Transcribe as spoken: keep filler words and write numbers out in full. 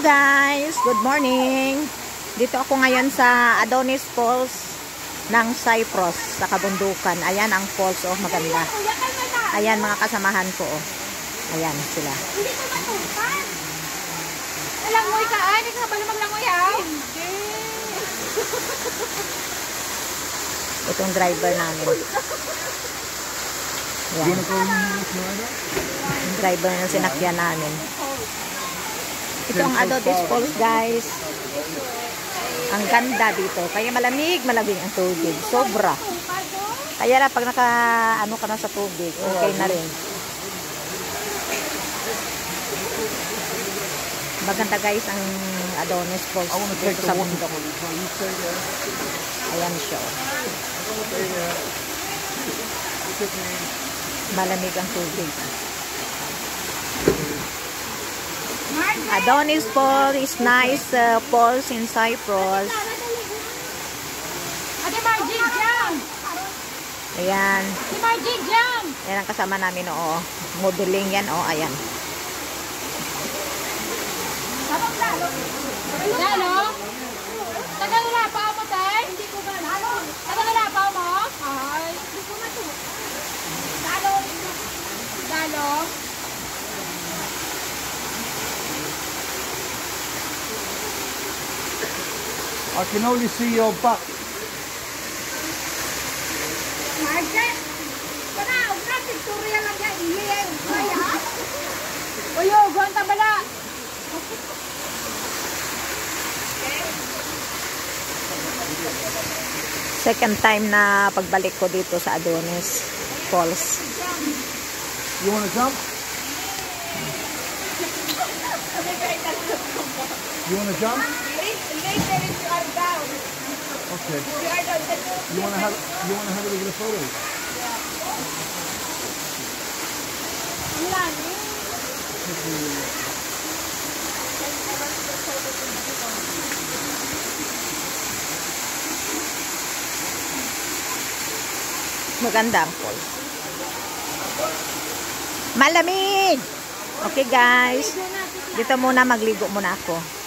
Guys, good morning. Dito ako ngayon sa Adonis Falls ng Cyprus sa kabundukan. Ayan ang falls, oh, maganda. Ayan mga kasamahan ko, oh. Ayan sila. Hindi ko matupan. Langoy ka, ay, hindi ka ba maglangoy, ha? Hindi. Itong driver namin. Ayan. Yung driver na sinakyan namin. Ito ang Adonis Falls, guys. Ang ganda dito. Kaya malamig, malamig ang tubig. Sobra. Kaya na pag naka, ano ka na sa tubig, okay na rin. Maganda guys ang Adonis Falls dito sa bundok. Ayan siya. Malamig ang tubig. Adonis Falls is nice uh, falls in Cyprus. Ate Margie, jam! Ayan. Ate Margie, jam! Ayan ang kasama namin, oo. Modeling yan, oo. Ayan. Lalo? Tagalala pa mo, tay? Hindi ko ba, lalo? Tagalala pa mo? Ay, hindi ko matu. Lalo? Lalo? I can only see your butt. Margie? Baka, una, pictorial lang yan. Iya, iya. Uyo, guwanta bala. Second time na pagbalik ko dito sa Adonis Falls. You want to jump? You want to jump? Later if you are down. Okay. You are down. You want to have you want to have a look at the photos? Ang lani. Maganda ang falls. Malamig! Okay guys. Dito muna, magligo muna ako.